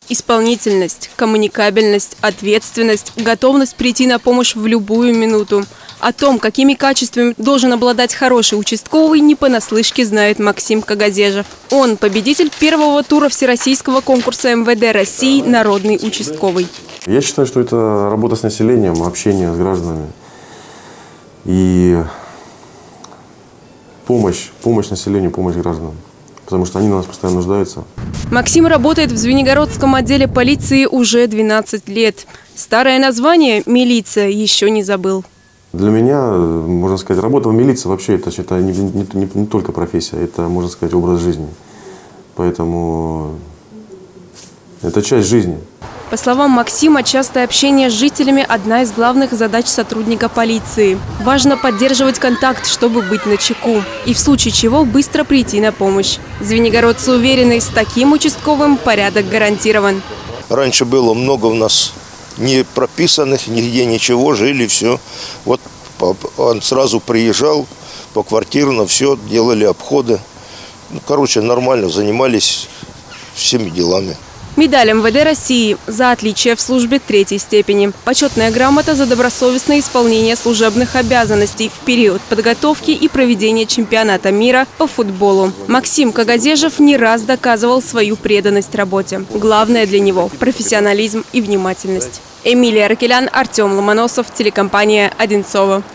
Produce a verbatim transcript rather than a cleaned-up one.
Исполнительность, коммуникабельность, ответственность, готовность прийти на помощь в любую минуту. О том, какими качествами должен обладать хороший участковый, не понаслышке знает Максим Кагазежев. Он победитель первого тура всероссийского конкурса эм вэ дэ России «Народный участковый». Я считаю, что это работа с населением, общение с гражданами и помощь, помощь населению, помощь гражданам. Потому что они на нас постоянно нуждаются. Максим работает в Звенигородском отделе полиции уже двенадцать лет. Старое название «милиция» еще не забыл. Для меня, можно сказать, работа в милиции вообще это, считаю, не, не, не, не только профессия, это, можно сказать, образ жизни. Поэтому это часть жизни. По словам Максима, частое общение с жителями – одна из главных задач сотрудника полиции. Важно поддерживать контакт, чтобы быть начеку. И в случае чего быстро прийти на помощь. Звенигородцы уверены, с таким участковым порядок гарантирован. Раньше было много у нас не прописанных, нигде ничего, жили, все. Вот он сразу приезжал поквартирно, все, делали обходы. Ну, короче, нормально занимались всеми делами. Медаль эм вэ дэ России за отличие в службе третьей степени. Почетная грамота за добросовестное исполнение служебных обязанностей в период подготовки и проведения чемпионата мира по футболу. Максим Кагазежев не раз доказывал свою преданность работе. Главное для него – профессионализм и внимательность. Эмилия Ракелян, Артем Ломоносов, телекомпания «Одинцово».